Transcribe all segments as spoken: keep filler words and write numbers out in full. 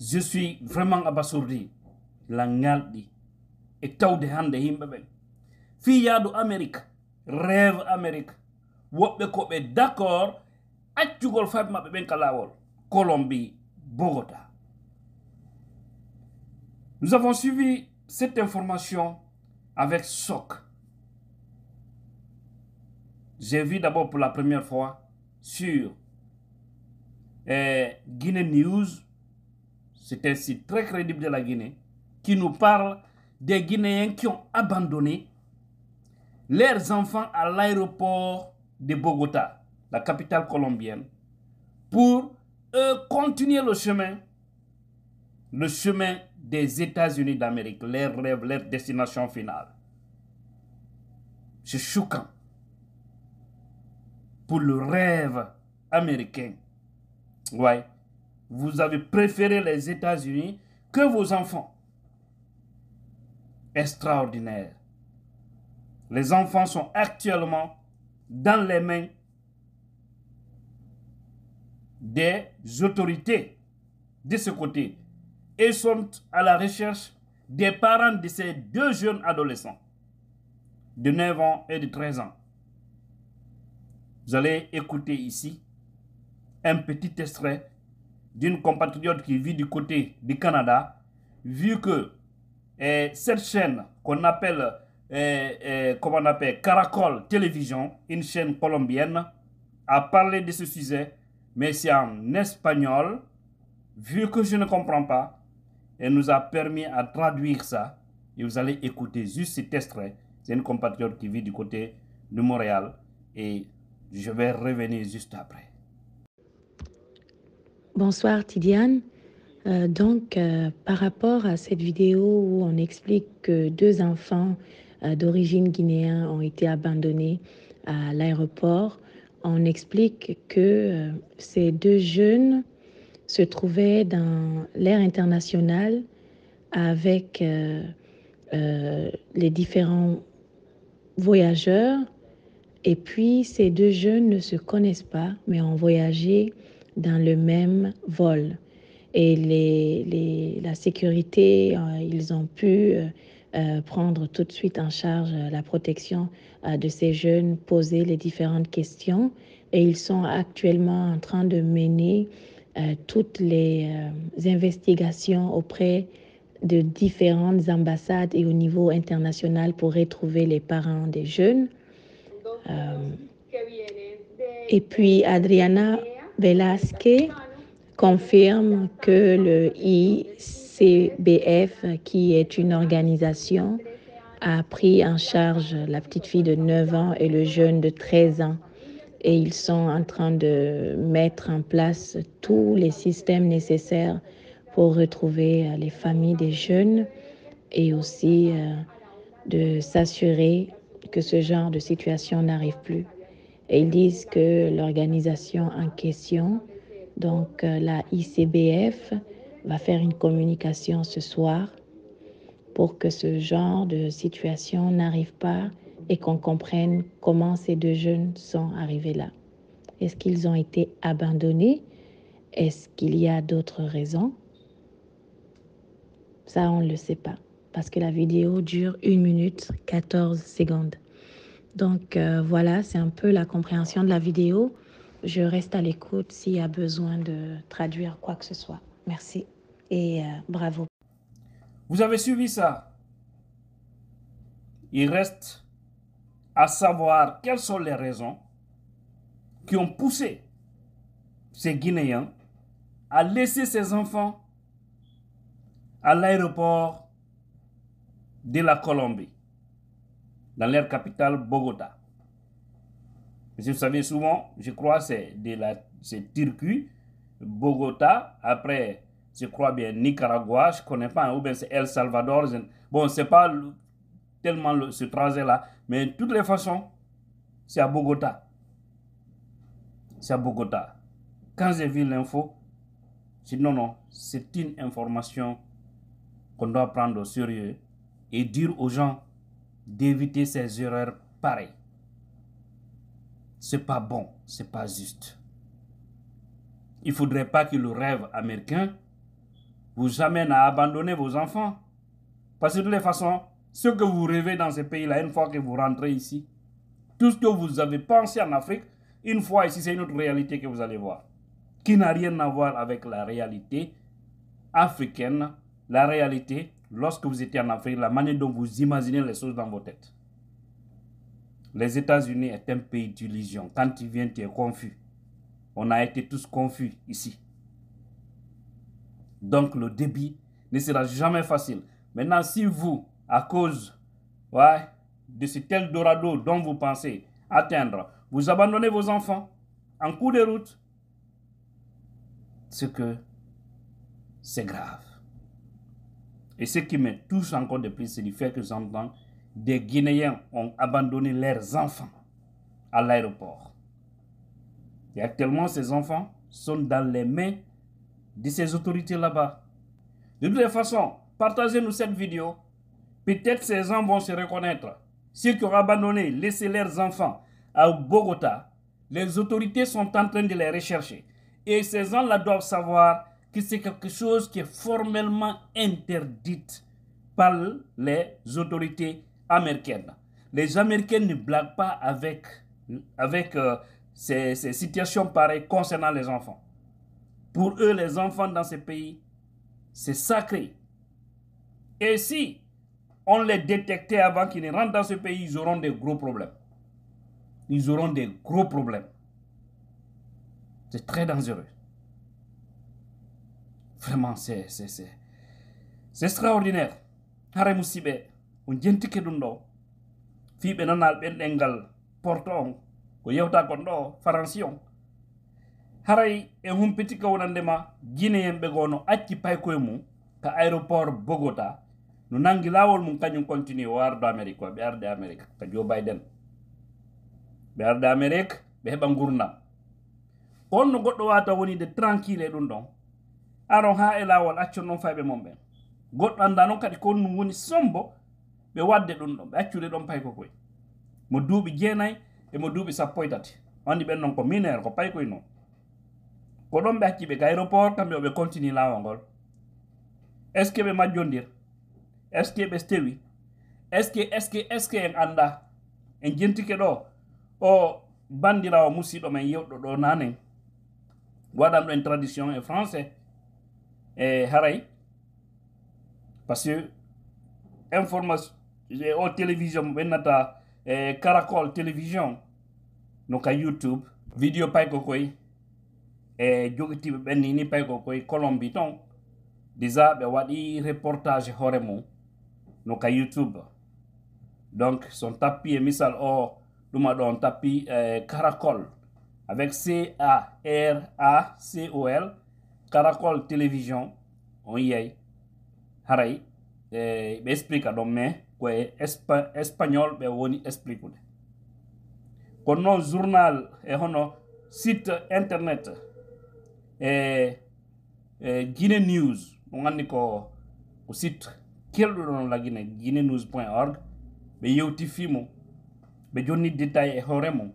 Je suis vraiment abasourdi. La ngaldi. Et tawde hande himbe ben. Fi yaadu Amérique. Rêve Amérique. Wobbe ko be d'accord. Accugol fatma be ben kalawol. Colombie, Bogota. Nous avons suivi cette information avec choc. J'ai vu d'abord pour la première fois sur eh, Guinée News, c'est un site très crédible de la Guinée, qui nous parle des Guinéens qui ont abandonné leurs enfants à l'aéroport de Bogota, la capitale colombienne, pour euh, continuer le chemin, le chemin des États-Unis d'Amérique, leur rêve, leur destination finale. C'est choquant. Pour le rêve américain. Ouais. Vous avez préféré les États-Unis que vos enfants. Extraordinaire. Les enfants sont actuellement dans les mains des autorités de ce côté et sont à la recherche des parents de ces deux jeunes adolescents de neuf ans et de treize ans. Vous allez écouter ici un petit extrait d'une compatriote qui vit du côté du Canada, vu que eh, cette chaîne qu'on appelle, eh, eh, comment on appelle, Caracol Télévision, une chaîne colombienne, a parlé de ce sujet, mais c'est en espagnol, vu que je ne comprends pas, elle nous a permis à traduire ça, et vous allez écouter juste cet extrait. C'est une compatriote qui vit du côté de Montréal, et je vais revenir juste après. Bonsoir Tidiane. Euh, donc, euh, par rapport à cette vidéo où on explique que deux enfants euh, d'origine guinéenne ont été abandonnés à l'aéroport, on explique que euh, ces deux jeunes se trouvaient dans l'air international avec euh, euh, les différents voyageurs. Et puis, ces deux jeunes ne se connaissent pas, mais ont voyagé dans le même vol. Et les, les, la sécurité, euh, ils ont pu euh, euh, prendre tout de suite en charge euh, la protection euh, de ces jeunes, poser les différentes questions. Et ils sont actuellement en train de mener euh, toutes les euh, investigations auprès de différentes ambassades et au niveau international pour retrouver les parents des jeunes. Euh, et puis Adriana Velasquez confirme que le I C B F, qui est une organisation, a pris en charge la petite fille de neuf ans et le jeune de treize ans. Et ils sont en train de mettre en place tous les systèmes nécessaires pour retrouver les familles des jeunes et aussi euh, de s'assurer que ce genre de situation n'arrive plus. Et ils disent que l'organisation en question, donc euh, la I C B F, va faire une communication ce soir pour que ce genre de situation n'arrive pas et qu'on comprenne comment ces deux jeunes sont arrivés là. Est-ce qu'ils ont été abandonnés? Est-ce qu'il y a d'autres raisons? Ça, on ne le sait pas parce que la vidéo dure une minute quatorze secondes. Donc euh, voilà, c'est un peu la compréhension de la vidéo. Je reste à l'écoute s'il y a besoin de traduire quoi que ce soit. Merci et euh, bravo. Vous avez suivi ça. Il reste à savoir quelles sont les raisons qui ont poussé ces Guinéens à laisser ces enfants à l'aéroport de la Colombie, dans leur capitale Bogota. Vous savez, souvent, je crois que c'est de la c'est Turquie, Bogota, après, je crois bien Nicaragua, je ne connais pas, ou bien c'est El Salvador. Je, bon, c'est pas le, tellement le, ce trajet-là, mais de toutes les façons, c'est à Bogota. C'est à Bogota. Quand j'ai vu l'info, j'ai dit non, non, c'est une information qu'on doit prendre au sérieux et dire aux gens d'éviter ces erreurs pareilles. C'est pas bon, c'est pas juste. Il ne faudrait pas que le rêve américain vous amène à abandonner vos enfants. Parce que de toutes les façons, ce que vous rêvez dans ces pays-là, une fois que vous rentrez ici, tout ce que vous avez pensé en Afrique, une fois ici, c'est une autre réalité que vous allez voir, qui n'a rien à voir avec la réalité africaine, la réalité, lorsque vous étiez en Afrique, la manière dont vous imaginez les choses dans vos têtes. Les États-Unis est un pays d'illusion. Quand tu viens, tu es confus. On a été tous confus ici. Donc le débit ne sera jamais facile. Maintenant, si vous, à cause ouais, de cet Eldorado dont vous pensez atteindre, vous abandonnez vos enfants en cours de route, c'est que c'est grave. Et ce qui me touche encore de plus, c'est le fait que j'entends des Guinéens ont abandonné leurs enfants à l'aéroport. Et actuellement, ces enfants sont dans les mains de ces autorités là-bas. De toute façon, partagez-nous cette vidéo. Peut-être ces gens vont se reconnaître. Ceux qui ont abandonné, laissé leurs enfants à Bogota, les autorités sont en train de les rechercher. Et ces gens-là doivent savoir que c'est quelque chose qui est formellement interdit par les autorités américaines. Les Américains ne blaguent pas avec, avec euh, ces, ces situations pareilles concernant les enfants. Pour eux, les enfants dans ces pays, c'est sacré. Et si on les détectait avant qu'ils ne rentrent dans ce pays, ils auront des gros problèmes. Ils auront des gros problèmes. C'est très dangereux. Vraiment, c'est extraordinaire. Hare musibe, on jentike dum do. Fibe nanal ben dengal porton ko yewta kon do faransion. Haray e humpiti ka wonandema Guinéen be gono acci pay koy mum ka aéroport Bogota no nangi lawol mum kanyum continue wardo Amerique be arde Amerique ka Joe Biden. Be arde Amerique be heba gurdam. On no goddo wata woni de tranquille dum don. Aron ha e lawol accu non faybe mom ben. Goddo anda non kadi ko non woni sombo be wadde dum don be accude don pay ko koy. Mo duubi jeenay e mo duubi sappo e tati. Andi ben non ko mineur ko pay koy non. Ko don be acci be aéroport kambe be continue lawol ngol. Est ce que be majjondir? Est ce que be stewi? Est ce que est ce que est ce que en anda en jentike do o bandirawo musido men yewdo do nanen wadam do en tradition e français e haray parce que information au télévision benata e Caracol télévision no ka YouTube video pay ko koy e jogiti be benni ni pay ko koy Colombie ton déjà be wadi reportage hore mo no ka YouTube. Donc son tapis et misal o duma don tapis eh, Caracol avec C A R A C O L Caracol télévision on yey haray eh, be explica do me ko espa, espagnol be woni expliquer ko non journal e hono site internet e eh, Guinea News on andi ko ko site keldo don la Guinea guinea news point org be yewti fimo be jonni détail e horemo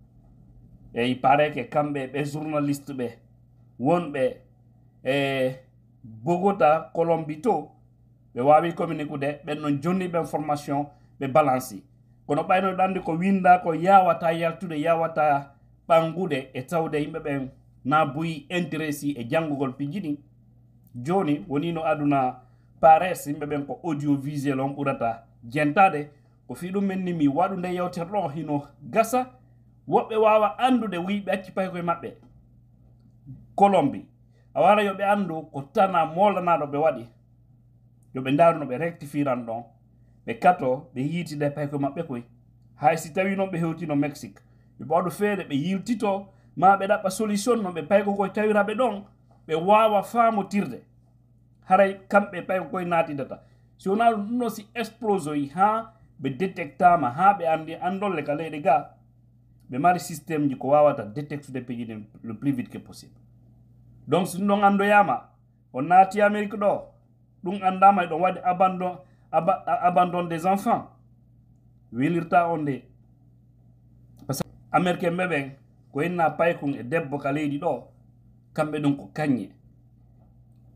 e il paraît que kambe be journaliste be wonbe e Bogota Colombie to be wawi communiquer de be non jonni be information be balanci kono bayno dande ko winda ko yawata yaltude yawata bangude e tawde yimbe be na buyi intéressé e jangugol pijini joni woni no aduna pares yimbe ben ko audiovisuel on burata jentade ko fi dum menni mi wadu nde yewterdo hino gasa wobbe wawa andude wiibe acci pay koy mabbe Colombie awara yo be andu ko tana molanado be wadi yo be ndaruno be rectifiran don be kato be yiti de pay koy mabbe koy hay si tawi non be hewti no Mexique be bodo feede be yiltito ma be dabba solution no be pay ko koy tawirabe don be wawa faamu tirde haray kambe pay ko koy nati data si on a no si exploso yi ha be detectama ha be andi andol le kale de ga be mari système ji ko wawata detecte de pays le plus vite que possible. Donc si non ando yama on nati Amerique do dum andama do wadi abandon aba, abandon des enfants wilirta onde parce que américain meben ko inna pay kun e debbo kale di do kambe dum ko kanye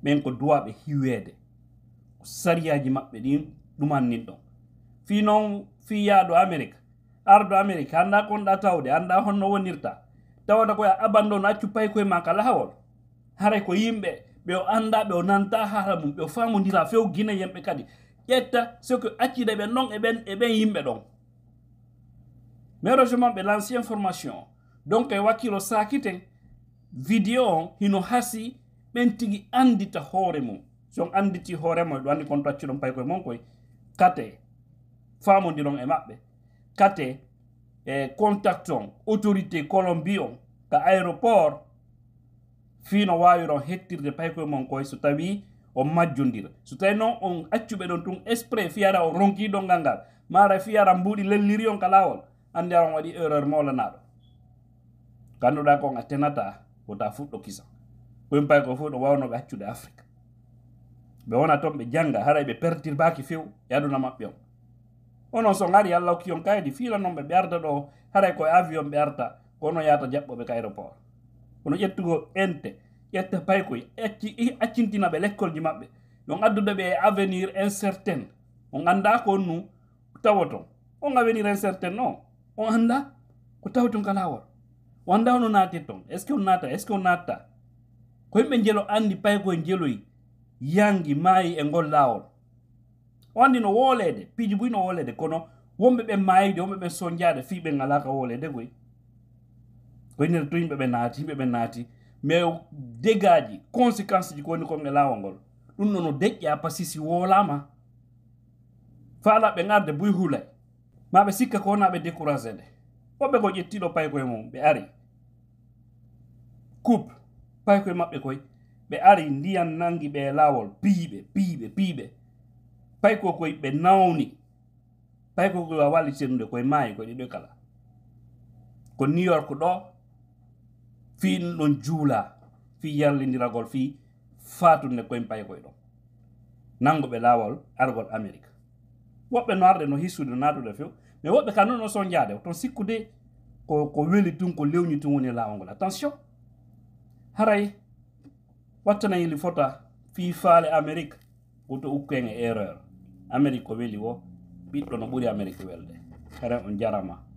ɓen ko duwaɓe hiwede sariyaji maɓɓe ɗin ɗumannin ɗon fi noon fi yaado Amérique ardo Amérique anda konɗa tawde anda honno wonirta tawata koye abandon accu pay koye ma ka lawol haray ko yimɓe ɓe o anda ɓe o nanta haala mum ɓe o famodira few guine yemɓe kadi ƴetta soko accide ɓe non eɓen eɓen yimɓe ɗon mais heureusement ɓe lanci information donc e wakkilo sakiten vidéo on hino hasi ɓen tigi andita hoore mum son anditi hoore mum ɗo andi kon to accuɗon pay koye mon koye kate famodiron e maɓɓe kate e contact on autorité Colombie on ka aéroport fino wawiron hettirde pay koye mon koye so tawi on majjodira so tawi noon on accuɓe ɗon tun exprès fiyara o ronkiɗon ngal ngal mara fiyara mbuuɗi lelliri on ka lawol andi aron waɗi erreur mawlanaɗo ganduɗa kon a tenata wota fuɗɗo kisa koyen pay ko fof ɗo wawnoɓe accude Afrique ɓe wona toon ɓe jangga haray ɓe perturbaki few e aduna maɓɓe on onon so gari Allah hokki on kaydi filanonɓe ɓe arta ɗo haray koye avion ɓe arta kono yata jaɓɓoɓe ka aéroport kono ƴettugo ente ƴetta pay koye acci accintinaɓe l'école ji maɓɓe ɗon addude ɓe avenir incertain on anda ko nu tawoton on avenir incertain o on anda ko tawaton ka lawol o anda hono naate ton est ce que on naata est ce que on natta ko yimɓe jelo andi pay koye jeloyi yangi maayi e ngol lawol o andi no wolede piiji buy no wolede kono wonɓe ɓe maayide wonɓe ɓe sonjade fi ɓe ngalaka wolede goy ko yinere to yimɓe ɓe naati yimɓe ɓe naati mais dégaji conséquence ji ko woni kon e lawol ngol ɗum nono deƴƴa pasisi wolama faala ɓe garde buy hulay maɓe sikka ko wona ɓe découragé de woɓɓe ko ƴettiɗo pay koye mum ɓe ari coupe pay koye maɓɓe koye ɓe ari ndiyan nangi ɓe e lawol piiɓe piiɓe piiɓe pay ko koye ɓe nawni pay ko koye walli sennude koye maayi koye ɗiɗo kala ko New York ɗo fi ɗon juula fi yarlidiragol fi fatunde koye pay koye ɗon nangoɓe lawol argol Amérique woɓɓe no arde no hissude no natude few mais woɓɓe ka noon no son jaade ton sikkude ko ko weli tun ko lewni tun woni lawol ngol attention haray wattana yili fota fi faale Amérique woto ukken e erreur Amérique ko weli wo ɓiɗɗo no ɓuuri Amérique welde haray on jarama